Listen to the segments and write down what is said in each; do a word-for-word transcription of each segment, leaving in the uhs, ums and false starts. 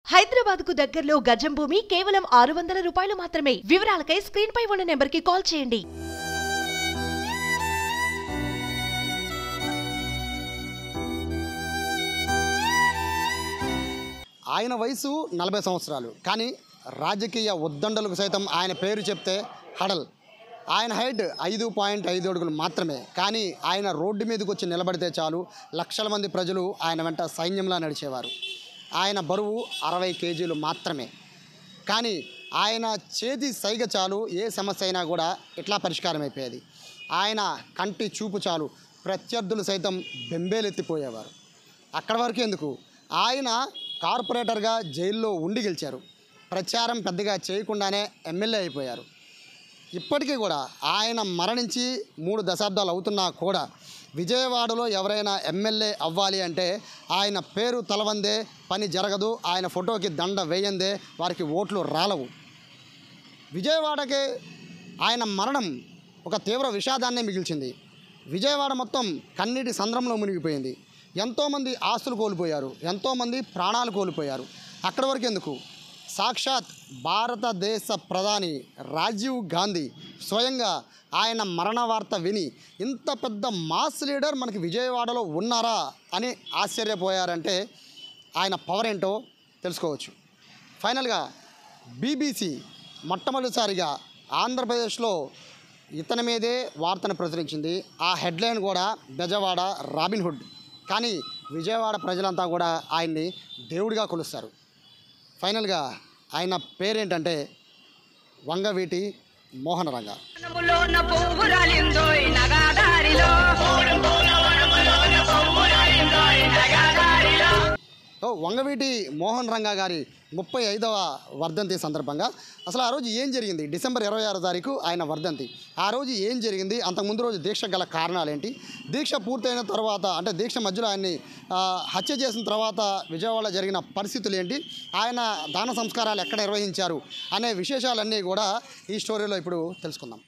హైదరాబాద్ కు దగ్గరలో గజం భూమి కేవలం ఆరు వందల రూపాయలు మాత్రమే. వివరాలకై స్క్రీన్ పై ఉన్న నెంబర్ కి కాల్ చేయండి. ఆయన వయసు నలభై సంవత్సరాలు, కానీ రాజకీయ ఉద్దండలకు సైతం ఆయన పేరు చెప్తే హడల్. ఆయన హైట్ ఐదు పాయింట్ ఐదు అడుగులు మాత్రమే, కానీ ఆయన రోడ్డు మీదకి వచ్చి నిలబడితే చాలు లక్షల మంది ప్రజలు ఆయన వెంట సైన్యంలా నడిచేవారు. ఆయన బరువు అరవై కేజీలు మాత్రమే, కానీ ఆయన చేతి సైగ చాలు ఏ సమస్య అయినా కూడా ఇట్లా పరిష్కారం అయిపోయేది. ఆయన కంటి చూపు చాలు ప్రత్యర్థులు సైతం బెంబేలెత్తిపోయేవారు. అక్కడి వరకు ఎందుకు, ఆయన కార్పొరేటర్గా జైల్లో ఉండి గెలిచారు. ప్రచారం పెద్దగా చేయకుండానే ఎమ్మెల్యే అయిపోయారు. ఇప్పటికీ కూడా ఆయన మరణించి మూడు దశాబ్దాలు అవుతున్నా కూడా విజయవాడలో ఎవరైనా ఎమ్మెల్యే అవ్వాలి అంటే ఆయన పేరు తలవందే పని జరగదు, ఆయన ఫోటోకి దండ వేయందే వారికి ఓట్లు రాలవు. విజయవాడకే ఆయన మరణం ఒక తీవ్ర విషాదాన్ని మిగిల్చింది. విజయవాడ మొత్తం కన్నీటి సంద్రంలో మునిగిపోయింది. ఎంతోమంది ఆస్తులు కోల్పోయారు, ఎంతోమంది ప్రాణాలు కోల్పోయారు. అక్కడి వరకు ఎందుకు, సాక్షాత్ భారతదేశ ప్రధాని రాజీవ్ గాంధీ స్వయంగా ఆయన మరణ వార్త విని ఇంత పెద్ద మాస్ లీడర్ మనకి విజయవాడలో ఉన్నారా అని ఆశ్చర్యపోయారంటే ఆయన పవర్ ఏంటో తెలుసుకోవచ్చు. ఫైనల్గా బీబీసీ మొట్టమొదటిసారిగా ఆంధ్రప్రదేశ్లో ఇతని మీదే వార్తను ప్రచురించింది. ఆ హెడ్లైన్ కూడా బెజవాడ రాబిన్హుడ్. కానీ విజయవాడ ప్రజలంతా కూడా ఆయన్ని దేవుడిగా కొలుస్తారు. ఫైనల్గా ఆయన పేరేంటంటే వంగవీటి మోహన రంగ. వంగవీటి మోహన్ రంగా గారి ముప్పై ఐదవ వర్ధంతి సందర్భంగా అసలు ఆ రోజు ఏం జరిగింది, డిసెంబర్ ఇరవై ఆరో తారీఖు ఆయన వర్ధంతి. ఆ రోజు ఏం జరిగింది, అంతకుముందు రోజు దీక్ష గల కారణాలు ఏంటి, దీక్ష పూర్తయిన తర్వాత అంటే దీక్ష మధ్యలో ఆయన్ని హత్య చేసిన తర్వాత విజయవాడలో జరిగిన పరిస్థితులు ఏంటి, ఆయన దాన సంస్కారాలు ఎక్కడ నిర్వహించారు అనే విశేషాలన్నీ కూడా ఈ స్టోరీలో ఇప్పుడు తెలుసుకుందాం.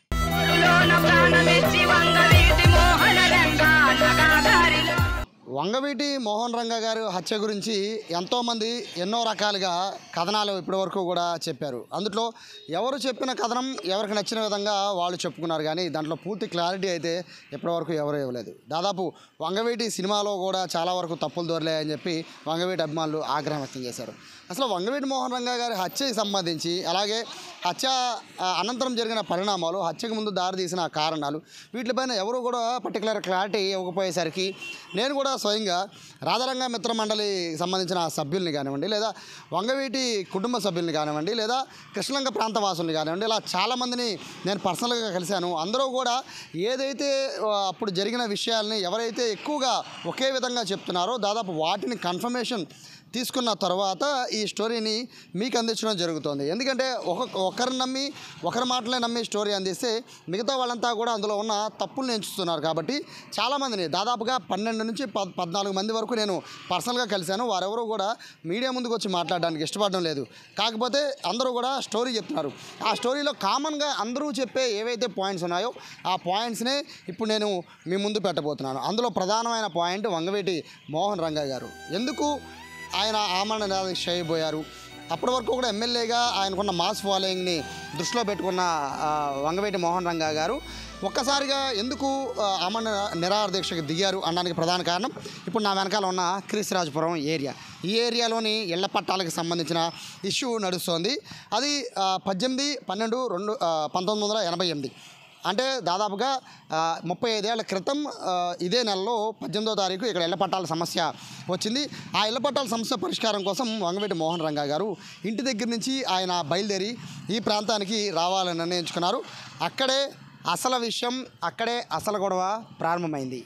వంగవీటి మోహన్ రంగ గారు హత్య గురించి ఎంతోమంది ఎన్నో రకాలుగా కథనాలు ఇప్పటివరకు కూడా చెప్పారు. అందులో ఎవరు చెప్పిన కథనం ఎవరికి నచ్చిన విధంగా వాళ్ళు చెప్పుకున్నారు, కానీ దాంట్లో పూర్తి క్లారిటీ అయితే ఇప్పటివరకు ఎవరు ఇవ్వలేదు. దాదాపు వంగవీటి సినిమాలో కూడా చాలా వరకు తప్పులు దొరలేయని చెప్పి వంగవీటి అభిమానులు ఆగ్రహం వ్యక్తం చేశారు. అసలు వంగవీటి మోహన్ రంగ గారి హత్యకి సంబంధించి, అలాగే హత్య అనంతరం జరిగిన పరిణామాలు, హత్యకు ముందు దారితీసిన కారణాలు, వీటిపైన ఎవరు కూడా పర్టికులర్ క్లారిటీ ఇవ్వకపోయేసరికి నేను కూడా స్వయంగా రాధారంగ మిత్ర మండలి సంబంధించిన సభ్యుల్ని కానివ్వండి, లేదా వంగవీటి కుటుంబ సభ్యుల్ని కానివ్వండి, లేదా కృష్ణలంక ప్రాంత వాసుల్ని కానివ్వండి, ఇలా చాలామందిని నేను పర్సనల్గా కలిశాను. అందరూ కూడా ఏదైతే అప్పుడు జరిగిన విషయాల్ని ఎవరైతే ఎక్కువగా ఒకే విధంగా చెప్తున్నారో దాదాపు వాటిని కన్ఫర్మేషన్ తీసుకున్న తర్వాత ఈ స్టోరీని మీకు అందించడం జరుగుతుంది. ఎందుకంటే ఒక ఒకరిని నమ్మి ఒకరి మాటలే నమ్మి స్టోరీ అందిస్తే మిగతా వాళ్ళంతా కూడా అందులో ఉన్న తప్పుల్ని ఎంచుతున్నారు. కాబట్టి చాలామందిని దాదాపుగా పన్నెండు నుంచి పద్ పద్నాలుగు మంది వరకు నేను పర్సనల్గా కలిశాను. వారెవరూ కూడా మీడియా ముందుకు వచ్చి మాట్లాడడానికి ఇష్టపడడం లేదు. కాకపోతే అందరూ కూడా స్టోరీ చెప్తున్నారు. ఆ స్టోరీలో కామన్గా అందరూ చెప్పే ఏవైతే పాయింట్స్ ఉన్నాయో ఆ పాయింట్స్నే ఇప్పుడు నేను మీ ముందు పెట్టబోతున్నాను. అందులో ప్రధానమైన పాయింట్ వంగవీటి మోహన్ రంగ గారు ఎందుకు ఆయన ఆమరణ నిరాదీక్ష చేయబోయారు. అప్పటి వరకు కూడా ఎమ్మెల్యేగా ఆయనకున్న మాస్ ఫాలోయింగ్ని దృష్టిలో పెట్టుకున్న వంగవీటి మోహన్ రంగ గారు ఒక్కసారిగా ఎందుకు ఆమరణ నిరాదీక్షకు దిగారు అనడానికి ప్రధాన కారణం ఇప్పుడు నా వెనకాల ఉన్న క్రీస్తురాజపురం ఏరియా. ఈ ఏరియాలోని ఇళ్ల పట్టాలకు సంబంధించిన ఇష్యూ నడుస్తోంది. అది పద్దెనిమిది పన్నెండు రెండు పంతొమ్మిది వందల ఎనభై ఎనిమిది అంటే దాదాపుగా ముప్పై ఐదేళ్ల క్రితం ఇదే నెలలో పద్దెనిమిదో తారీఖు ఇక్కడ ఇళ్ల పట్టాల సమస్య వచ్చింది. ఆ ఇళ్ల పట్టాల సమస్య పరిష్కారం కోసం వంగవీటి మోహన్ రంగ గారు ఇంటి దగ్గర నుంచి ఆయన బయలుదేరి ఈ ప్రాంతానికి రావాలని నిర్ణయించుకున్నారు. అక్కడే అసలు విషయం, అక్కడే అసలు గొడవ ప్రారంభమైంది.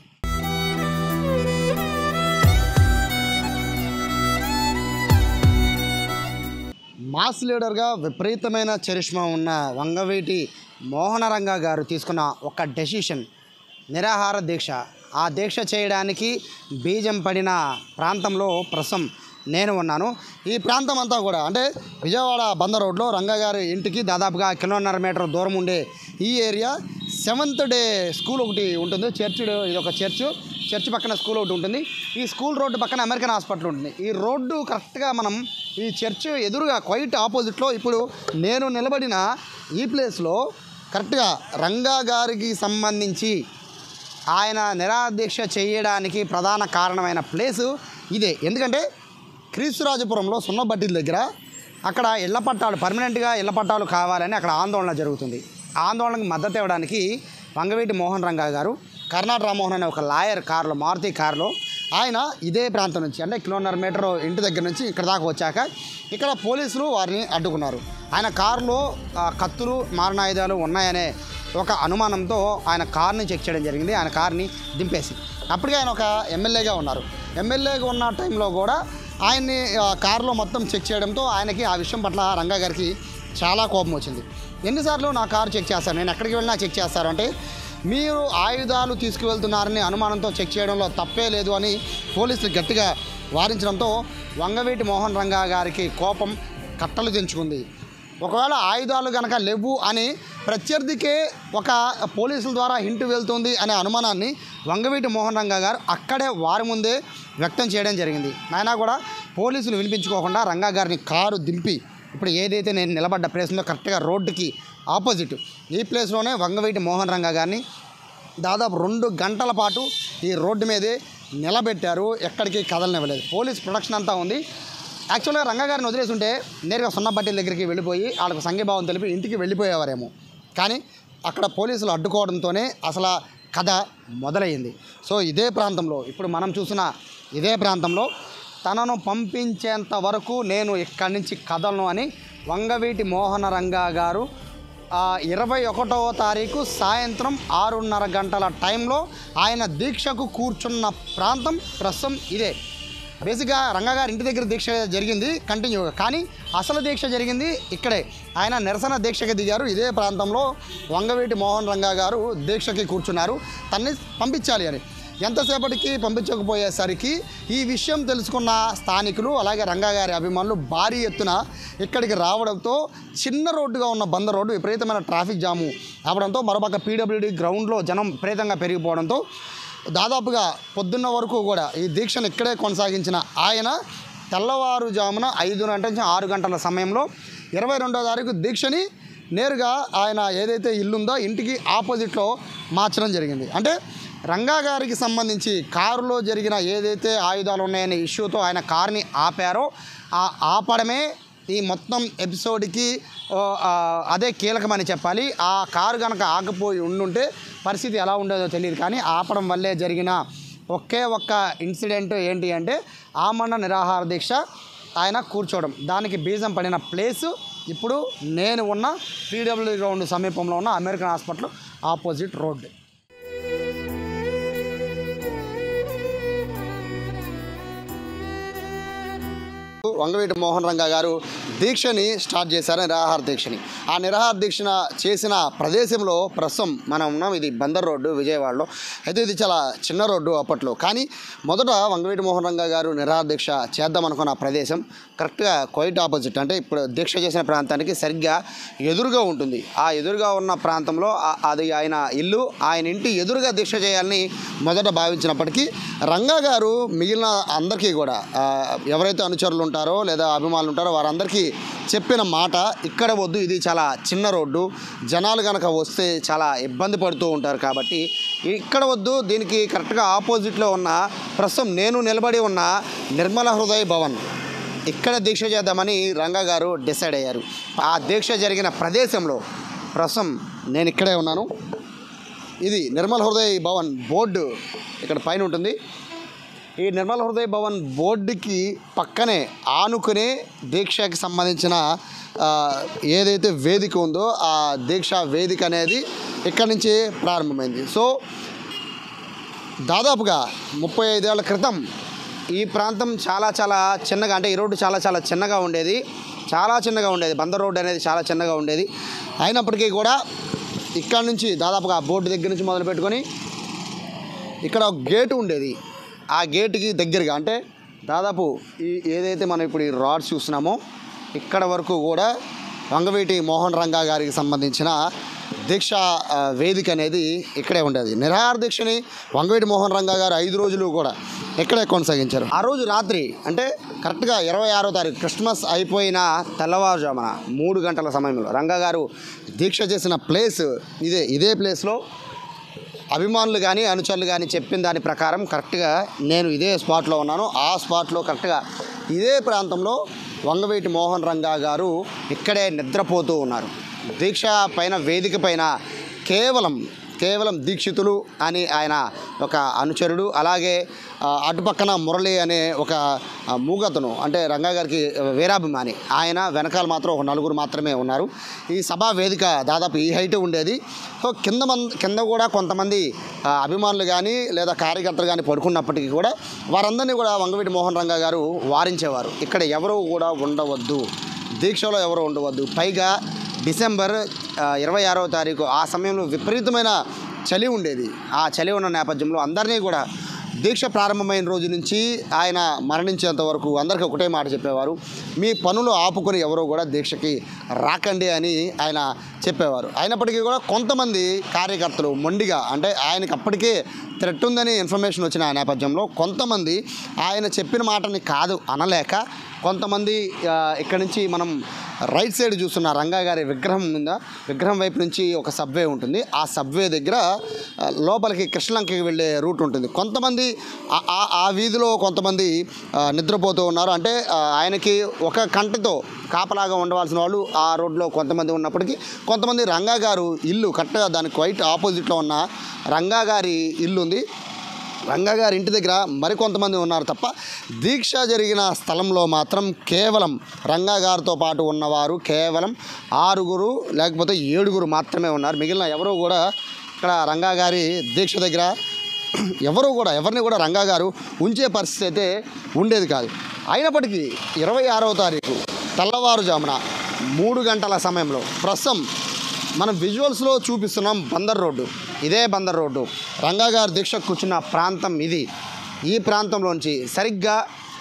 మాస్ లీడర్గా విపరీతమైన చరిష్మా ఉన్న వంగవీటి మోహన రంగ గారు తీసుకున్న ఒక డెసిషన్ నిరాహార దీక్ష. ఆ దీక్ష చేయడానికి బీజం పడిన ప్రాంతంలో ప్రస్తుతం నేను ఉన్నాను. ఈ ప్రాంతం అంతా కూడా అంటే విజయవాడ బందర్ రోడ్లో రంగ గారి ఇంటికి దాదాపుగా కిలోన్నర మీటర్ దూరం ఉండే ఈ ఏరియా సెవెంత్ డే స్కూల్ ఒకటి ఉంటుంది. చర్చ్, ఇది ఒక చర్చ్. చర్చ్ పక్కన స్కూల్ ఒకటి ఉంటుంది. ఈ స్కూల్ రోడ్డు పక్కన అమెరికన్ హాస్పిటల్ ఉంటుంది. ఈ రోడ్డు కరెక్ట్గా మనం ఈ చర్చ్ ఎదురుగా క్వైట్ ఆపోజిట్లో ఇప్పుడు నేను నిలబడిన ఈ ప్లేస్లో కరెక్ట్గా రంగా గారికి సంబంధించి ఆయన నిరాదీక్ష చేయడానికి ప్రధాన కారణమైన ప్లేసు ఇదే. ఎందుకంటే క్రీస్తురాజపురంలో సున్నబట్టిల దగ్గర అక్కడ ఇళ్ల పట్టాలు పర్మనెంట్గా ఇళ్ల పట్టాలు కావాలని అక్కడ ఆందోళన జరుగుతుంది. ఆందోళనకు మద్దతు ఇవ్వడానికి వంగవీటి మోహన్ రంగా గారు కర్ణాటక రామ్మోహన్ అనే ఒక లాయర్ కారులో మారుతి కారులో ఆయన ఇదే ప్రాంతం నుంచి అంటే కిలోమీటర్ మీటర్ ఇంటి దగ్గర నుంచి ఇక్కడ దాకా వచ్చాక ఇక్కడ పోలీసులు వారిని అడ్డుకున్నారు. ఆయన కారులో కత్తులు మారణాయుధాలు ఉన్నాయనే ఒక అనుమానంతో ఆయన కార్ని చెక్ చేయడం జరిగింది. ఆయన కార్ని దింపేసి అప్పటికే ఆయన ఒక ఎమ్మెల్యేగా ఉన్నారు. ఎమ్మెల్యేగా ఉన్న టైంలో కూడా ఆయన్ని కారులో మొత్తం చెక్ చేయడంతో ఆయనకి ఆ విషయం పట్ల రంగా గారికి చాలా కోపం వచ్చింది. ఎన్నిసార్లు నా కారు చెక్ చేస్తారు, నేను ఎక్కడికి వెళ్ళినా చెక్ చేస్తారు అంటే మీరు ఆయుధాలు తీసుకువెళ్తున్నారని అనుమానంతో చెక్ చేయడంలో తప్పే లేదు అని పోలీసులు గట్టిగా వారించడంతో వంగవీటి మోహన్ రంగా గారికి కోపం కట్టలు తెంచుకుంది. ఒకవేళ ఆయుధాలు కనుక లేవు అని ప్రత్యర్థికే ఒక పోలీసుల ద్వారా హింట్ వెళ్తుంది అనే అనుమానాన్ని వంగవీటి మోహన్ రంగా గారు అక్కడే వారి ముందే వ్యక్తం చేయడం జరిగింది. అయినా కూడా పోలీసులు వినిపించుకోకుండా రంగా గారిని కారు దింపి ఇప్పుడు ఏదైతే నేను నిలబడ్డ ప్లేస్లో కరెక్ట్గా రోడ్డుకి ఆపోజిట్ ఈ ప్లేస్లోనే వంగవీటి మోహన్ రంగా గారిని దాదాపు రెండు గంటల పాటు ఈ రోడ్డు మీదే నిలబెట్టారు. ఎక్కడికి కదలనివ్వలేదు. పోలీస్ ప్రొటెక్షన్ అంతా ఉంది. యాక్చువల్గా రంగా గారిని వదిలేసి ఉంటే నేరుగా సున్నబట్టిల దగ్గరికి వెళ్ళిపోయి వాళ్ళకు సంఘీభావం తెలిపి ఇంటికి వెళ్ళిపోయేవారేమో. కానీ అక్కడ పోలీసులు అడ్డుకోవడంతోనే అసలు కథ మొదలైంది. సో ఇదే ప్రాంతంలో ఇప్పుడు మనం చూసిన ఇదే ప్రాంతంలో తనను పంపించేంత వరకు నేను ఇక్కడి నుంచి కదలను అని వంగవీటి మోహన రంగా గారు ఇరవై ఒకటవ తారీఖు సాయంత్రం ఆరున్నర గంటల టైంలో ఆయన దీక్షకు కూర్చున్న ప్రాంతం ప్రస్తుతం ఇదే. బేసిక్గా రంగా గారి ఇంటి దగ్గర దీక్ష జరిగింది కంటిన్యూగా, కానీ అసలు దీక్ష జరిగింది ఇక్కడే. ఆయన నిరసన దీక్షకి దిగారు. ఇదే ప్రాంతంలో వంగవీటి మోహన్ రంగా గారు దీక్షకి కూర్చున్నారు తన్ని పంపించాలి అని. ఎంతసేపటికి పంపించకపోయేసరికి ఈ విషయం తెలుసుకున్న స్థానికులు అలాగే రంగా గారి అభిమానులు భారీ ఎత్తున ఇక్కడికి రావడంతో చిన్న రోడ్డుగా ఉన్న బంద రోడ్డు విపరీతమైన ట్రాఫిక్ జాము అవడంతో మరోపక్క పీడబ్ల్యూడీ గ్రౌండ్లో జనం విపరీతంగా పెరిగిపోవడంతో దాదాపుగా పొద్దున్న వరకు కూడా ఈ దీక్షను ఇక్కడే కొనసాగించిన ఆయన తెల్లవారుజామున ఐదు గంటల నుంచి ఆరు గంటల సమయంలో ఇరవై రెండో తారీఖు దీక్షని నేరుగా ఆయన ఏదైతే ఇల్లుందో ఇంటికి ఆపోజిట్లో మార్చడం జరిగింది. అంటే రంగా గారికి సంబంధించి కారులో జరిగిన ఏదైతే ఆయుధాలు ఉన్నాయనే ఇష్యూతో ఆయన కారుని ఆపారో ఆ ఆపడమే ఈ మొత్తం ఎపిసోడ్కి అదే కీలకమని చెప్పాలి. ఆ కారు కనుక ఆగిపోయి ఉండుంటే పరిస్థితి ఎలా ఉండేదో తెలియదు. కానీ ఆపడం వల్లే జరిగిన ఒకే ఒక్క ఇన్సిడెంట్ ఏంటి అంటే ఆమరణ నిరాహార దీక్ష ఆయన కూర్చోవడం. దానికి బీజం పడిన ప్లేసు ఇప్పుడు నేను ఉన్న పీడబ్ల్యూడీ గ్రౌండ్ సమీపంలో ఉన్న American hospital opposite road. Vangaveeti Mohan Ranga garu దీక్షని స్టార్ట్ చేశారు, నిరాహార దీక్షని. ఆ నిరాహార దీక్ష చేసిన ప్రదేశంలో ప్రస్తుతం మనం ఉన్నాం. ఇది బందర్ రోడ్డు విజయవాడలో. అయితే ఇది చాలా చిన్న రోడ్డు అప్పట్లో. కానీ మొదట వంగవీటి మోహన్ రంగా గారు నిరాహార దీక్ష చేద్దాం అనుకున్న ప్రదేశం కరెక్ట్గా క్వైట్ ఆపోజిట్ అంటే ఇప్పుడు దీక్ష చేసిన ప్రాంతానికి సరిగ్గా ఎదురుగా ఉంటుంది. ఆ ఎదురుగా ఉన్న ప్రాంతంలో అది ఆయన ఇల్లు, ఆయన ఇంటి ఎదురుగా దీక్ష చేయాలని మొదట భావించినప్పటికీ రంగా గారు మిగిలిన అందరికీ కూడా ఎవరైతే అనుచరులు ఉంటారో లేదా అభిమానులు ఉంటారో వారందరికీ చెప్పిన మాట ఇక్కడ వద్దు, ఇది చాలా చిన్న రోడ్డు, జనాలు కనుక వస్తే చాలా ఇబ్బంది పడుతూ ఉంటారు కాబట్టి ఇక్కడ వద్దు, దీనికి కరెక్ట్గా ఆపోజిట్లో ఉన్న ప్రస్తుతం నేను నిలబడి ఉన్న నిర్మల హృదయ భవన్ ఇక్కడ దీక్ష చేద్దామని రంగా గారు డిసైడ్ అయ్యారు. ఆ దీక్ష జరిగిన ప్రదేశంలో ప్రస్తుతం నేను ఇక్కడే ఉన్నాను. ఇది నిర్మల హృదయ భవన్ బోర్డు ఇక్కడ పైన ఉంటుంది. ఈ నిర్మల హృదయ భవన్ బోర్డుకి పక్కనే ఆనుకునే దీక్షకి సంబంధించిన ఏదైతే వేదిక ఉందో ఆ దీక్ష వేదిక అనేది ఇక్కడి నుంచి ప్రారంభమైంది. సో దాదాపుగా ముప్పై ఐదేళ్ల క్రితం ఈ ప్రాంతం చాలా చాలా చిన్నగా, అంటే ఈ రోడ్డు చాలా చాలా చిన్నగా ఉండేది, చాలా చిన్నగా ఉండేది. బందర్ రోడ్డు అనేది చాలా చిన్నగా ఉండేది. అయినప్పటికీ కూడా ఇక్కడ నుంచి దాదాపుగా బోర్డు దగ్గర నుంచి మొదలు పెట్టుకొని ఇక్కడ ఒక గేటు ఉండేది. ఆ గేటుకి దగ్గరగా అంటే దాదాపు ఈ ఏదైతే మనం ఇప్పుడు ఈ రాడ్స్ చూస్తున్నామో ఇక్కడ వరకు కూడా వంగవీటి మోహన్ రంగా గారికి సంబంధించిన దీక్ష ఆ, వేదిక అనేది ఇక్కడే ఉండేది. నిరాహార దీక్షని వంగవీటి మోహన్ రంగా గారు ఐదు రోజులు కూడా ఇక్కడే కొనసాగించారు. ఆ రోజు రాత్రి అంటే కరెక్ట్గా ఇరవై ఆరో తారీఖు క్రిస్మస్ అయిపోయిన తెల్లవారుజామున మూడు గంటల సమయంలో రంగా గారు దీక్ష చేసిన ప్లేస్ ఇదే ఇదే ప్లేస్లో అభిమానులు కానీ అనుచరులు కానీ చెప్పిన దాని ప్రకారం కరెక్ట్గా నేను ఇదే స్పాట్లో ఉన్నాను. ఆ స్పాట్లో కరెక్ట్గా ఇదే ప్రాంతంలో వంగవీటి మోహన్ రంగా గారు ఇక్కడే నిద్రపోతూ ఉన్నారు. దీక్ష పైన వేదిక పైన కేవలం కేవలం దీక్షితులు అని ఆయన ఒక అనుచరుడు, అలాగే అటుపక్కన మురళి అనే ఒక మూగతను అంటే రంగా గారికి వీరాభిమాని, ఆయన వెనకాల మాత్రం ఒక నలుగురు మాత్రమే ఉన్నారు. ఈ సభా వేదిక దాదాపు ఈ హైట్ ఉండేది. సో కింద మంది కింద కూడా కొంతమంది అభిమానులు కానీ లేదా కార్యకర్తలు కానీ పడుకున్నప్పటికీ కూడా వారందరినీ కూడా వంగవీటి మోహన్ రంగా గారు వారించేవారు. ఇక్కడ ఎవరు కూడా ఉండవద్దు, దీక్షలో ఎవరు ఉండవద్దు. పైగా డిసెంబర్ ఇరవై ఆరవ తారీఖు ఆ సమయంలో విపరీతమైన చలి ఉండేది. ఆ చలి ఉన్న నేపథ్యంలో అందరినీ కూడా దీక్ష ప్రారంభమైన రోజు నుంచి ఆయన మరణించేంత వరకు అందరికీ ఒకటే మాట చెప్పేవారు, మీ పనులు ఆపుకొని ఎవరో కూడా దీక్షకి రాకండి అని ఆయన చెప్పేవారు. అయినప్పటికీ కూడా కొంతమంది కార్యకర్తలు మొండిగా అంటే ఆయనకి అప్పటికే థ్రెట్ ఉందని ఇన్ఫర్మేషన్ వచ్చిన ఆ నేపథ్యంలో కొంతమంది ఆయన చెప్పిన మాటని కాదు అనలేక కొంతమంది ఇక్కడ నుంచి మనం రైట్ సైడ్ చూస్తున్న రంగా గారి విగ్రహం మీద విగ్రహం వైపు నుంచి ఒక సబ్వే ఉంటుంది. ఆ సబ్వే దగ్గర లోపలికి కృష్ణలంకకి వెళ్ళే రూట్ ఉంటుంది. కొంతమంది ఆ వీధిలో కొంతమంది నిద్రపోతూ ఉన్నారు. అంటే ఆయనకి ఒక కంటితో కాపలాగా ఉండవలసిన వాళ్ళు ఆ రోడ్లో కొంతమంది ఉన్నప్పటికీ కొంతమంది రంగా గారు ఇల్లు కరెక్ట్గా దానికి క్వైట్ ఆపోజిట్లో ఉన్న రంగా గారి ఇల్లు ఉంది. రంగా గారి ఇంటి దగ్గర మరికొంతమంది ఉన్నారు తప్ప దీక్ష జరిగిన స్థలంలో మాత్రం కేవలం రంగా గారితో పాటు ఉన్నవారు కేవలం ఆరుగురు లేకపోతే ఏడుగురు మాత్రమే ఉన్నారు. మిగిలిన ఎవరూ కూడా ఇక్కడ రంగా గారి దీక్ష దగ్గర ఎవరు కూడా ఎవరిని కూడా రంగా గారు ఉంచే పరిస్థితి అయితే ఉండేది కాదు. అయినప్పటికీ ఇరవై ఆరవ తారీఖు తెల్లవారుజామున మూడు గంటల సమయంలో ప్రస్తుతం మనం విజువల్స్లో చూపిస్తున్నాం బందర్ రోడ్డు. ఇదే బందర్ రోడ్డు రంగా గారు దీక్ష కూర్చున్న ప్రాంతం ఇది. ఈ ప్రాంతంలోంచి సరిగ్గా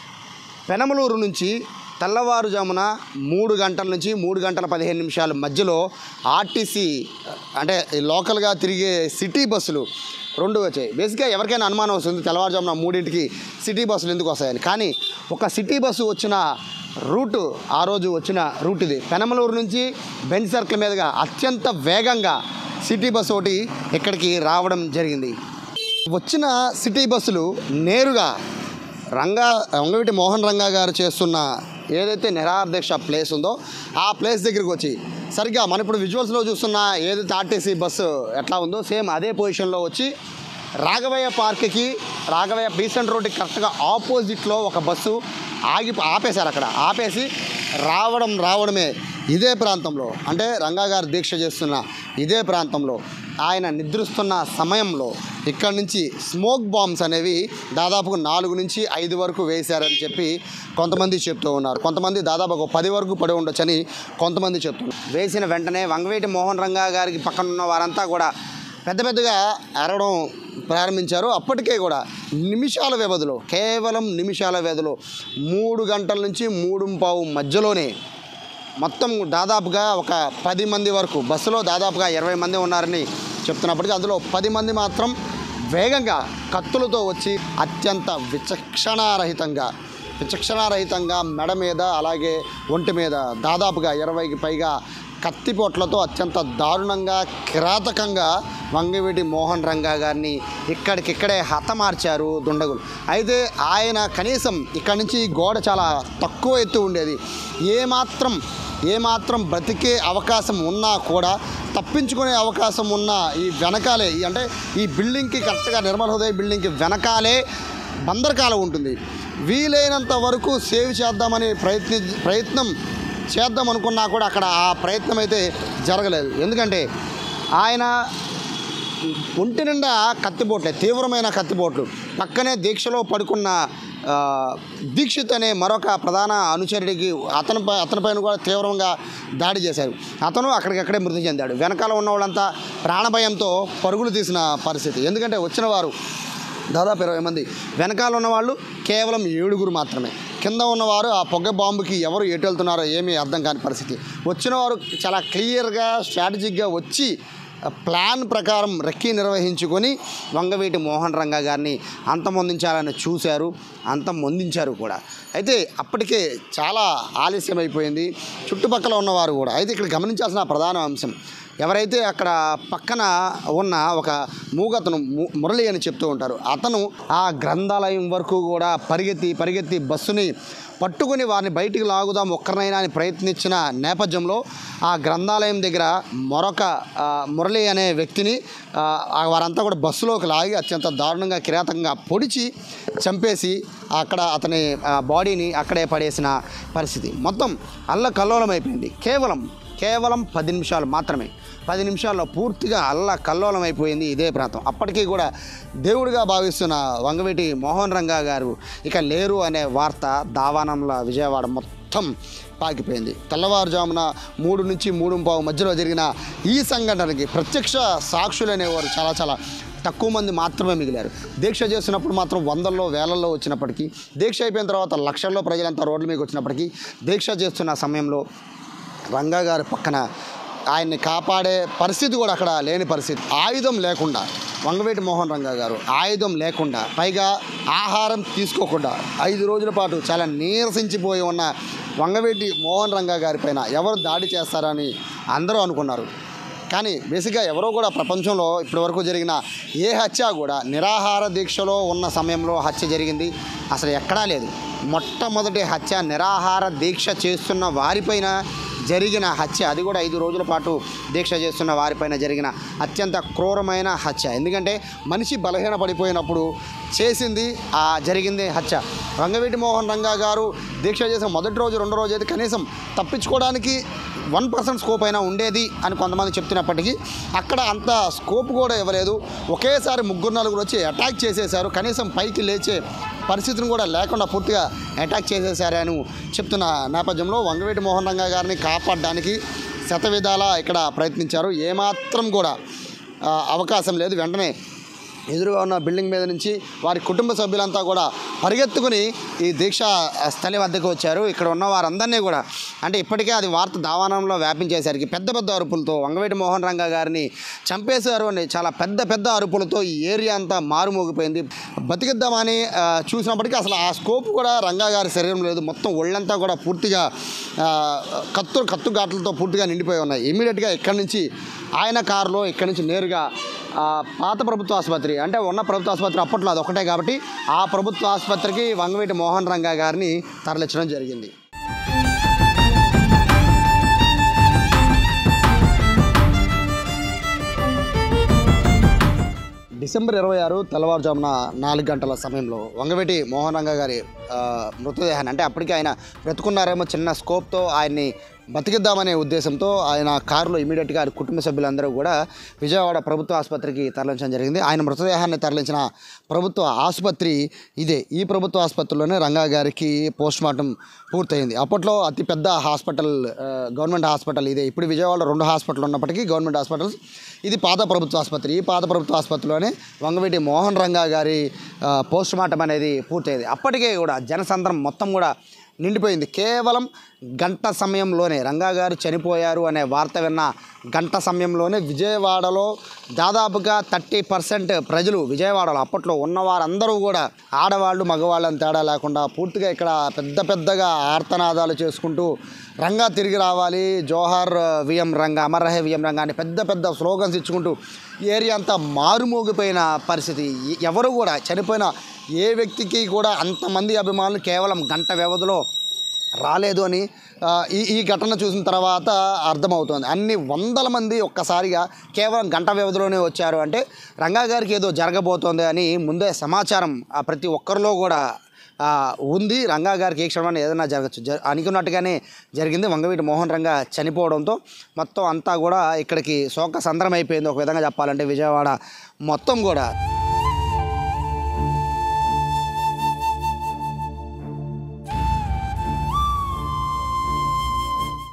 పెనమలూరు నుంచి తెల్లవారుజామున మూడు గంటల నుంచి మూడు గంటల పదిహేను నిమిషాల మధ్యలో ఆర్టీసీ అంటే లోకల్గా తిరిగే సిటీ బస్సులు రెండు వచ్చాయి. బేసిక్గా ఎవరికైనా అనుమానం వస్తుంది తెల్లవారుజామున మూడింటికి సిటీ బస్సులు ఎందుకు వస్తాయని. కానీ ఒక సిటీ బస్సు వచ్చిన రూటు ఆ రోజు వచ్చిన రూట్ ఇది. పెనమలూరు నుంచి బెంచ్ సర్కిల్ మీదుగా అత్యంత వేగంగా సిటీ బస్సు ఒకటి ఇక్కడికి రావడం జరిగింది. వచ్చిన సిటీ బస్సులు నేరుగా రంగా వంగవీటి మోహన్ రంగా గారు చేస్తున్న ఏదైతే నిరాహార దీక్ష ప్లేస్ ఉందో ఆ ప్లేస్ దగ్గరికి వచ్చి సరిగ్గా మనం ఇప్పుడు విజువల్స్లో చూస్తున్న ఏదైతే ఆర్టీసీ బస్సు ఎట్లా ఉందో సేమ్ అదే పొజిషన్లో వచ్చి రాఘవయ్య పార్క్కి రాఘవయ్య బీసెంట్ రోడ్డుకి కరెక్ట్గా ఆపోజిట్లో ఒక బస్సు ఆగి ఆపేశారు. అక్కడ ఆపేసి రావడం రావడమే ఇదే ప్రాంతంలో అంటే రంగా గారు దీక్ష చేస్తున్న ఇదే ప్రాంతంలో ఆయన నిద్రిస్తున్న సమయంలో ఇక్కడి నుంచి స్మోక్ బాంబ్స్ అనేవి దాదాపు నాలుగు నుంచి ఐదు వరకు వేశారని చెప్పి కొంతమంది చెప్తూ ఉన్నారు. కొంతమంది దాదాపు ఒక పది వరకు పడి ఉండొచ్చని కొంతమంది చెప్తున్నారు. వేసిన వెంటనే వంగవీటి మోహన్ రంగా గారికి పక్కన ఉన్న వారంతా కూడా పెద్ద పెద్దగా అరవడం ప్రారంభించారు. అప్పటికే కూడా నిమిషాల వ్యవధిలో కేవలం నిమిషాల వ్యవధిలో మూడు గంటల నుంచి మూడు పావు మధ్యలోనే మొత్తం దాదాపుగా ఒక పది మంది వరకు బస్సులో దాదాపుగా ఇరవై మంది ఉన్నారని చెప్తున్నప్పటికీ అందులో పది మంది మాత్రం వేగంగా కత్తులతో వచ్చి అత్యంత విచక్షణారహితంగా విచక్షణారహితంగా మెడ మీద అలాగే ఒంటి మీద దాదాపుగా ఇరవైకి పైగా కత్తిపోట్లతో అత్యంత దారుణంగా కిరాతకంగా వంగవీటి మోహన్ రంగా గారిని ఇక్కడికిక్కడే హతమార్చారు దుండగులు. అయితే ఆయన కనీసం ఇక్కడి నుంచి గోడ చాలా తక్కువ ఎత్తు ఉండేది. ఏమాత్రం ఏమాత్రం బ్రతికే అవకాశం ఉన్నా కూడా తప్పించుకునే అవకాశం ఉన్న ఈ వెనకాలే అంటే ఈ బిల్డింగ్కి కరెక్ట్గా నిర్మల్ హృదయ బిల్డింగ్కి వెనకాలే బందరకాలం ఉంటుంది. వీలైనంత వరకు సేవ్ చేద్దామని ప్రయత్ని ప్రయత్నం చేద్దాం అనుకున్నా కూడా అక్కడ ఆ ప్రయత్నం అయితే జరగలేదు. ఎందుకంటే ఆయన ఒంటి నిండా కత్తిపోట్లే తీవ్రమైన కత్తిపోట్లు. పక్కనే దీక్షలో పడుకున్న దీక్షిత్ అనే మరొక ప్రధాన అనుచరుడికి అతనిపై అతనిపైన కూడా తీవ్రంగా దాడి చేశారు. అతను అక్కడికక్కడే మృతి చెందాడు. వెనకాల ఉన్న వాళ్ళంతా ప్రాణభయంతో పరుగులు తీసిన పరిస్థితి. ఎందుకంటే వచ్చిన వారు దాదాపు ఇరవై మంది, వెనకాల ఉన్నవాళ్ళు కేవలం ఏడుగురు మాత్రమే. కింద ఉన్నవారు ఆ పొగ బాంబుకి ఎవరు ఎటు వెళ్తున్నారో ఏమీ అర్థం కాని పరిస్థితి. వచ్చిన వారు చాలా క్లియర్గా స్ట్రాటజిక్గా వచ్చి ప్లాన్ ప్రకారం రెక్కి నిర్వహించుకొని వంగవీటి మోహన్ రంగా గారిని అంతమొందించాలని చూశారు, అంతమొందించారు కూడా. అయితే అప్పటికే చాలా ఆలస్యం అయిపోయింది చుట్టుపక్కల ఉన్నవారు కూడా. అయితే ఇక్కడ గమనించాల్సిన ప్రధాన అంశం, ఎవరైతే అక్కడ పక్కన ఉన్న ఒక మూగతను మురళి అని చెప్తూ ఉంటారు, అతను ఆ గ్రంథాలయం వరకు కూడా పరిగెత్తి పరిగెత్తి బస్సుని పట్టుకుని వారిని బయటికి లాగుదాం ఒక్కరినైనా అని ప్రయత్నించిన నేపథ్యంలో ఆ గ్రంథాలయం దగ్గర మరొక మురళి అనే వ్యక్తిని వారంతా కూడా బస్సులోకి లాగి అత్యంత దారుణంగా కిరాతకంగా పొడిచి చంపేసి అక్కడ అతని బాడీని అక్కడే పడేసిన పరిస్థితి. మొత్తం అల్లకల్లోలం అయిపోయింది. కేవలం కేవలం పది నిమిషాలు మాత్రమే, పది నిమిషాల్లో పూర్తిగా అల్ల కల్లోలం అయిపోయింది ఇదే ప్రాంతం. అప్పటికీ కూడా దేవుడిగా భావిస్తున్న వంగవీటి మోహన్ రంగా గారు ఇక లేరు అనే వార్త దావానంలో విజయవాడ మొత్తం పాకిపోయింది. తెల్లవారుజామున మూడు నుంచి మూడు పావు మధ్యలో జరిగిన ఈ సంఘటనకి ప్రత్యక్ష సాక్షులు అనేవారు చాలా చాలా తక్కువ మంది మాత్రమే మిగిలారు. దీక్ష చేస్తున్నప్పుడు మాత్రం వందల్లో వేలల్లో వచ్చినప్పటికీ, దీక్ష అయిపోయిన తర్వాత లక్షల్లో ప్రజలంతా రోడ్ల మీదకి వచ్చినప్పటికీ, దీక్ష చేస్తున్న సమయంలో రంగా గారి పక్కన ఆయన్ని కాపాడే పరిస్థితి కూడా అక్కడ లేని పరిస్థితి. ఆయుధం లేకుండా వంగవీటి మోహన్ రంగా గారు ఆయుధం లేకుండా, పైగా ఆహారం తీసుకోకుండా ఐదు రోజుల పాటు చాలా నీరసించిపోయి ఉన్న వంగవీటి మోహన్ రంగా గారి పైన ఎవరు దాడి చేస్తారని అందరూ అనుకున్నారు. కానీ బేసిక్గా ఎవరో కూడా ప్రపంచంలో ఇప్పటివరకు జరిగిన ఏ హత్య కూడా నిరాహార దీక్షలో ఉన్న సమయంలో హత్య జరిగింది అసలు ఎక్కడా లేదు. మొట్టమొదటి హత్య నిరాహార దీక్ష చేస్తున్న వారిపైన జరిగిన హత్య, అది కూడా ఐదు రోజుల పాటు దీక్ష చేస్తున్న వారిపైన జరిగిన అత్యంత క్రూరమైన హత్య. ఎందుకంటే మనిషి బలహీన పడిపోయినప్పుడు చేసింది ఆ జరిగింది హత్య. వంగవీటి మోహన్ రంగా గారు దీక్ష చేసిన మొదటి రోజు రెండో రోజు అయితే కనీసం తప్పించుకోవడానికి వన్ పర్సెంట్ స్కోప్ అయినా ఉండేది అని కొంతమంది చెప్తున్నప్పటికీ అక్కడ అంత స్కోప్ కూడా ఇవ్వలేదు. ఒకేసారి ముగ్గురు నలుగురు వచ్చి అటాక్ చేసేశారు. కనీసం పైకి లేచే పరిస్థితిని కూడా లేకుండా పూర్తిగా అటాక్ చేసేశారని చెప్తున్న నేపథ్యంలో వంగవీటి మోహన్ రంగా గారిని కాపాడడానికి శతవిధాలా ఇక్కడ ప్రయత్నించారు. ఏమాత్రం కూడా అవకాశం లేదు. వెంటనే ఎదురుగా ఉన్న బిల్డింగ్ మీద నుంచి వారి కుటుంబ సభ్యులంతా కూడా పరిగెత్తుకుని ఈ దీక్షా స్థలి వద్దకు వచ్చారు. ఇక్కడ ఉన్న వారందరినీ కూడా, అంటే ఇప్పటికే అది వార్త దావానంలో వ్యాపించేసరికి పెద్ద పెద్ద అరుపులతో వంగవీటి మోహన్ రంగా గారిని చంపేశారు అని చాలా పెద్ద పెద్ద అరుపులతో ఈ ఏరియా అంతా మారుమోగిపోయింది. బతికిద్దామని చూసినప్పటికీ అసలు ఆ స్కోప్ కూడా రంగా గారి శరీరం లేదు. మొత్తం ఒళ్ళంతా కూడా పూర్తిగా కత్తు కత్తు ఘాట్లతో పూర్తిగా నిండిపోయి ఉన్నాయి. ఇమీడియట్గా ఇక్కడి నుంచి ఆయన కారులో ఇక్కడి నుంచి నేరుగా పాత ప్రభుత్వ ఆసుపత్రి, అంటే ఉన్న ప్రభుత్వ ఆసుపత్రి అప్పట్లో అది ఒకటే కాబట్టి ఆ ప్రభుత్వ ఆసుపత్రికి వంగవీటి మోహన్ రంగా గారిని తరలించడం జరిగింది. డిసెంబర్ ఇరవై ఆరు తెల్లవారుజామున నాలుగు గంటల సమయంలో వంగవీటి మోహన్ రంగా గారి మృతదేహాన్ని, అంటే అప్పటికే ఆయన బ్రతుకున్నారేమో చిన్న స్కోప్తో ఆయన్ని బతికిద్దామనే ఉద్దేశంతో ఆయన కారులో ఇమీడియట్గా ఆయన కుటుంబ సభ్యులందరూ కూడా విజయవాడ ప్రభుత్వ ఆసుపత్రికి తరలించడం జరిగింది. ఆయన మృతదేహాన్ని తరలించిన ప్రభుత్వ ఆసుపత్రి ఇదే. ఈ ప్రభుత్వ ఆసుపత్రిలోనే రంగా గారికి పోస్ట్ మార్టం పూర్తయింది. అప్పట్లో అతిపెద్ద హాస్పిటల్ గవర్నమెంట్ హాస్పిటల్ ఇదే. ఇప్పుడు విజయవాడలో రెండు హాస్పిటల్ ఉన్నప్పటికీ గవర్నమెంట్ హాస్పిటల్స్, ఇది పాత ప్రభుత్వ ఆసుపత్రి. ఈ పాత ప్రభుత్వ ఆసుపత్రిలోనే వంగవీటి మోహన్ రంగా గారి పోస్ట్ మార్టం అనేది పూర్తయింది. అప్పటికే కూడా జనసంద్రం మొత్తం కూడా నిండిపోయింది. కేవలం గంట సమయంలోనే రంగా గారు చనిపోయారు అనే వార్త విన్న గంట సమయంలోనే విజయవాడలో దాదాపుగా థర్టీ పర్సెంట్ ప్రజలు, విజయవాడలో అప్పట్లో ఉన్నవారందరూ కూడా ఆడవాళ్ళు మగవాళ్ళని తేడా లేకుండా పూర్తిగా ఇక్కడ పెద్ద పెద్దగా ఆర్తనాదాలు చేసుకుంటూ రంగా తిరిగి రావాలి, జోహార్ విఎం రంగా, అమర్ రహే విఎం రంగా అని పెద్ద పెద్ద స్లోగన్స్ ఇచ్చుకుంటూ ఏరియా అంతా మారుమోగిపోయిన పరిస్థితి. ఎవరు కూడా చనిపోయిన ఏ వ్యక్తికి కూడా అంతమంది అభిమానులు కేవలం గంట వ్యవధిలో రాలేదు అని ఈ ఈ ఘటన చూసిన తర్వాత అర్థమవుతుంది. అన్ని వందల మంది ఒక్కసారిగా కేవలం గంట వ్యవధిలోనే వచ్చారు అంటే రంగా గారికి ఏదో జరగబోతోంది అని ముందే సమాచారం ప్రతి ఒక్కరిలో కూడా ఉంది. రంగా గారికి ఏ క్షణాన్ని ఏదైనా జరగచ్చు, జ అనుకున్నట్టుగానే జరిగింది. వంగవీటి మోహన్ రంగా చనిపోవడంతో మొత్తం అంతా కూడా ఇక్కడికి శోక సంద్రం అయిపోయింది ఒక విధంగా చెప్పాలంటే విజయవాడ మొత్తం కూడా.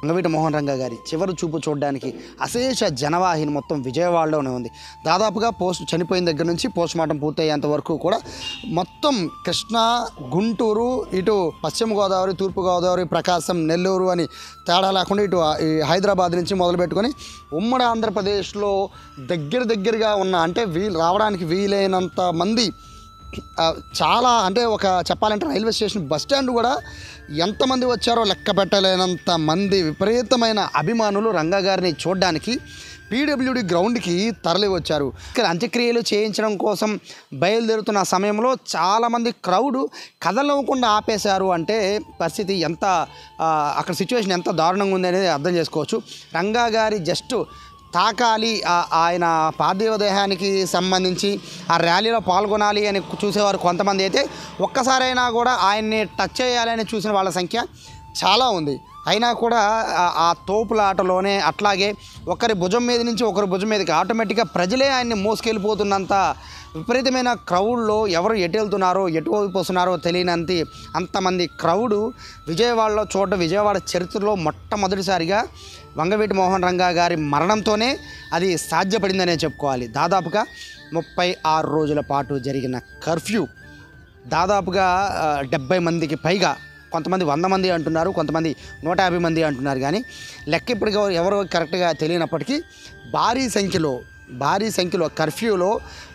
వంగవీటి మోహన్ రంగా గారి చివరి చూపు చూడడానికి అశేష జనవాహిని మొత్తం విజయవాడలోనే ఉంది. దాదాపుగా పోస్ట్ చనిపోయిన దగ్గర నుంచి పోస్ట్ మార్టం పూర్తయ్యేంత వరకు కూడా మొత్తం కృష్ణా, గుంటూరు, ఇటు పశ్చిమ గోదావరి, తూర్పు గోదావరి, ప్రకాశం, నెల్లూరు అని తేడా లేకుండా ఇటు ఈ హైదరాబాద్ నుంచి మొదలుపెట్టుకొని ఉమ్మడి ఆంధ్రప్రదేశ్లో దగ్గర దగ్గరగా ఉన్న అంటే వీలు రావడానికి వీలైనంత మంది చాలా అంటే ఒక చెప్పాలంటే రైల్వే స్టేషన్ బస్ స్టాండ్ కూడా ఎంతమంది వచ్చారో లెక్క పెట్టలేనంత మంది విపరీతమైన అభిమానులు రంగా గారిని చూడడానికి పీడబ్ల్యూడి గ్రౌండ్కి తరలి వచ్చారు. ఇక్కడ అంత్యక్రియలు చేయించడం కోసం బయలుదేరుతున్న సమయంలో చాలామంది క్రౌడ్ కదలవకుండా ఆపేశారు అంటే పరిస్థితి ఎంత అక్కడ సిచ్యువేషన్ ఎంత దారుణంగా ఉంది అనేది అర్థం చేసుకోవచ్చు. రంగా గారి జస్ట్ తాకాలి ఆయన పార్థివ దేహానికి సంబంధించి ఆ ర్యాలీలో పాల్గొనాలి అని చూసేవారు కొంతమంది అయితే ఒక్కసారైనా కూడా ఆయన్ని టచ్ చేయాలని చూసిన వాళ్ళ సంఖ్య చాలా ఉంది. అయినా కూడా ఆ తోపులాటలోనే అట్లాగే ఒకరి భుజం మీద నుంచి ఒకరి భుజం మీదకి ఆటోమేటిక్గా ప్రజలే ఆయన్ని మోసుకెళ్ళిపోతున్నంత విపరీతమైన క్రౌడ్లో ఎవరు ఎటు వెళ్తున్నారో ఎటువైపు వస్తున్నారో తెలియనంత అంతమంది క్రౌడు విజయవాడలో చూడడం విజయవాడ చరిత్రలో మొట్టమొదటిసారిగా వంగవీటి మోహన్ రంగా గారి మరణంతోనే అది సాధ్యపడిందనే చెప్పుకోవాలి. దాదాపుగా ముప్పై ఆరు రోజుల పాటు జరిగిన కర్ఫ్యూ దాదాపుగా డెబ్బై మందికి పైగా, కొంతమంది వంద మంది అంటున్నారు, కొంతమంది నూట యాభై మంది అంటున్నారు. కానీ లెక్క ఇప్పటికీ ఎవరో కరెక్ట్గా తెలియనప్పటికీ భారీ సంఖ్యలో భారీ సంఖ్యలో కర్ఫ్యూలో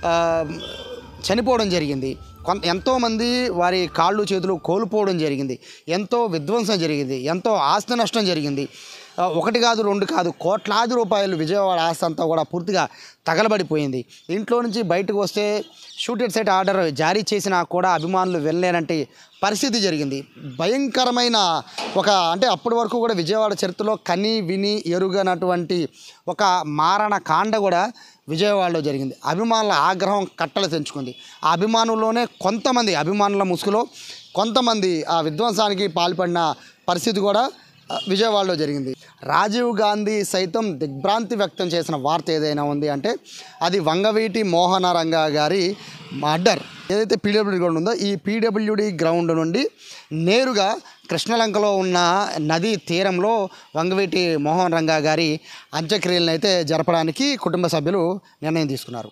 చనిపోవడం జరిగింది. కొంత ఎంతోమంది వారి కాళ్ళు చేతులు కోల్పోవడం జరిగింది. ఎంతో విధ్వంసం జరిగింది. ఎంతో ఆస్తి నష్టం జరిగింది. ఒకటి కాదు రెండు కాదు కోట్లాది రూపాయలు విజయవాడ ఆస్తి అంతా కూడా పూర్తిగా తగలబడిపోయింది. ఇంట్లో నుంచి బయటకు వస్తే షూటెడ్ సైట్ ఆర్డర్ జారీ చేసినా కూడా అభిమానులు వెళ్ళలేనంటే పరిస్థితి జరిగింది. భయంకరమైన ఒక అంటే అప్పటి వరకు కూడా విజయవాడ చరిత్రలో కని విని ఎరుగనటువంటి ఒక మారణ కాండ కూడా విజయవాడలో జరిగింది. అభిమానుల ఆగ్రహం కట్టలు తెంచుకుంది. ఆ అభిమానుల్లోనే కొంతమంది అభిమానుల ముసుగులో కొంతమంది ఆ విధ్వంసానికి పాల్పడిన పరిస్థితి కూడా విజయవాడలో జరిగింది. రాజీవ్ గాంధీ సైతం దిగ్భ్రాంతి వ్యక్తం చేసిన వార్త ఏదైనా ఉంది అంటే అది వంగవీటి మోహన రంగా గారి మర్డర్. ఏదైతే పీడబ్ల్యూడి గ్రౌండ్ ఉందో ఈ పీడబ్ల్యూడి గ్రౌండ్ నుండి నేరుగా కృష్ణలంకలో ఉన్న నదీ తీరంలో వంగవీటి మోహన్ రంగా గారి అంత్యక్రియలను అయితే జరపడానికి కుటుంబ సభ్యులు నిర్ణయం తీసుకున్నారు.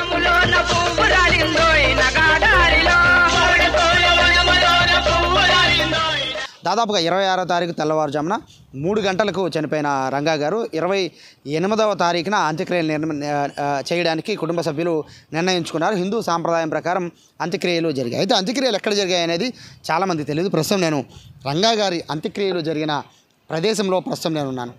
దాదాపుగా ఇరవై ఆరో తారీఖు తెల్లవారుజామున మూడు గంటలకు చనిపోయిన రంగా గారు ఇరవై ఎనిమిదవ తారీఖున అంత్యక్రియలు నిర్మ చేయడానికి కుటుంబ సభ్యులు నిర్ణయించుకున్నారు. హిందూ సాంప్రదాయం ప్రకారం అంత్యక్రియలు జరిగాయి. అయితే అంత్యక్రియలు ఎక్కడ జరిగాయి అనేది చాలామంది తెలియదు. ప్రస్తుతం నేను రంగా గారి అంత్యక్రియలు జరిగిన ప్రదేశంలో ప్రస్తుతం నేను ఉన్నాను.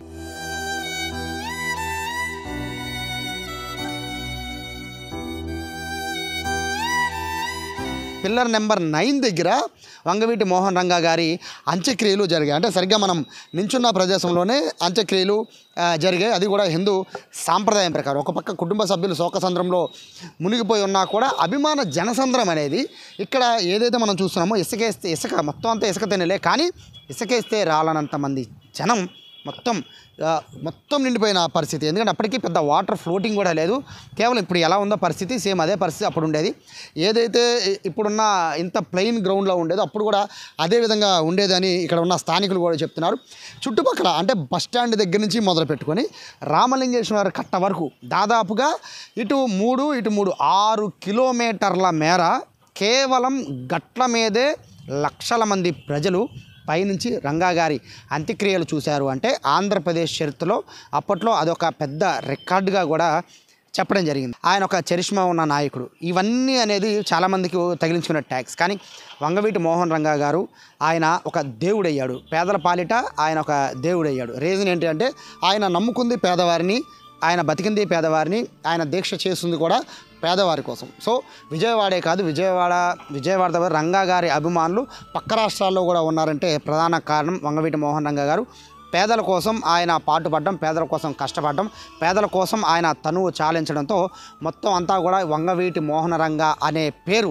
పిల్లర్ నెంబర్ నైన్ దగ్గర వంగవీటి మోహన్ రంగా గారి అంత్యక్రియలు జరిగాయి. అంటే సరిగ్గా మనం నించున్న ప్రదేశంలోనే అంత్యక్రియలు జరిగాయి. అది కూడా హిందూ సాంప్రదాయం ప్రకారం. ఒక పక్క కుటుంబ సభ్యులు శోకసంద్రంలో మునిగిపోయి ఉన్నా కూడా అభిమాన జనసంద్రం అనేది ఇక్కడ ఏదైతే మనం చూస్తున్నామో ఇసుకేస్తే ఇసుక మొత్తం అంతా ఇసుక తినలే, కానీ ఇసుకేస్తే రాలనంత మంది జనం మొత్తం మొత్తం నిండిపోయిన పరిస్థితి. ఎందుకంటే అప్పటికీ పెద్ద వాటర్ ఫ్లోటింగ్ కూడా లేదు. కేవలం ఇప్పుడు ఎలా ఉందో పరిస్థితి సేమ్ అదే పరిస్థితి అప్పుడు ఉండేది. ఏదైతే ఇప్పుడున్న ఇంత ప్లెయిన్ గ్రౌండ్లో ఉండేదో అప్పుడు కూడా అదే విధంగా ఉండేదని ఇక్కడ ఉన్న స్థానికులు కూడా చెప్తున్నారు. చుట్టుపక్కల అంటే బస్ స్టాండ్ దగ్గర నుంచి మొదలు పెట్టుకొని రామలింగేశ్వర కట్ట వరకు దాదాపుగా ఇటు మూడు ఇటు మూడు ఆరు కిలోమీటర్ల మేర కేవలం గట్ల మీదే లక్షల మంది ప్రజలు పైనుంచి రంగా గారి అంత్యక్రియలు చూశారు. అంటే ఆంధ్రప్రదేశ్ చరిత్రలో అప్పట్లో అదొక పెద్ద రికార్డుగా కూడా చెప్పడం జరిగింది. ఆయన ఒక చరిష్మా ఉన్న నాయకుడు. ఇవన్నీ అనేది చాలామందికి తగిలించుకున్న ట్యాక్స్. కానీ వంగవీటి మోహన్ రంగా గారు ఆయన ఒక దేవుడయ్యాడు. పేదల పాలిట ఆయన ఒక దేవుడయ్యాడు. రీజన్ ఏంటి అంటే ఆయన నమ్ముకుంది పేదవారిని, ఆయన బతికింది పేదవారిని, ఆయన దీక్ష చేస్తుంది కూడా పేదవారి కోసం. సో విజయవాడే కాదు విజయవాడ విజయవాడ దగ్గర రంగా గారి అభిమానులు పక్క రాష్ట్రాల్లో కూడా ఉన్నారంటే ప్రధాన కారణం వంగవీటి మోహన్ రంగా గారు పేదల కోసం ఆయన పాటుపడడం, పేదల కోసం కష్టపడడం, పేదల కోసం ఆయన తనువు చాలించడంతో మొత్తం అంతా కూడా వంగవీటి మోహన రంగా అనే పేరు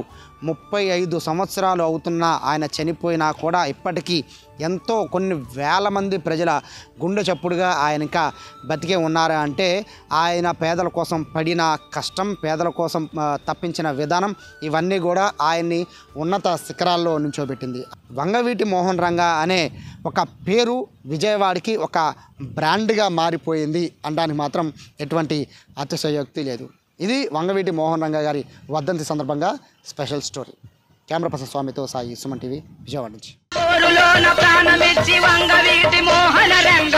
ముప్పై ఐదు సంవత్సరాలు అవుతున్నా ఆయన చనిపోయినా కూడా ఇప్పటికీ ఎంతో కొన్ని వేల మంది ప్రజల గుండె చప్పుడుగా ఆయన ఇంకా బతికే ఉన్నారు అంటే ఆయన పేదల కోసం పడిన కష్టం, పేదల కోసం తప్పించిన విధానం ఇవన్నీ కూడా ఆయన్ని ఉన్నత శిఖరాల్లో నిల్చోబెట్టింది. వంగవీటి మోహన్ రంగా అనే ఒక పేరు విజయవాడకి ఒక బ్రాండ్గా మారిపోయింది అనడానికి మాత్రం ఎటువంటి అతిశయోక్తి లేదు. ఇది వంగవీటి మోహన్ రంగా గారి వర్ధంతి సందర్భంగా స్పెషల్ స్టోరీ. కెమెరా పర్సన్ స్వామితో సాయి, సుమన్ టీవీ, విజయవాడ నుంచి.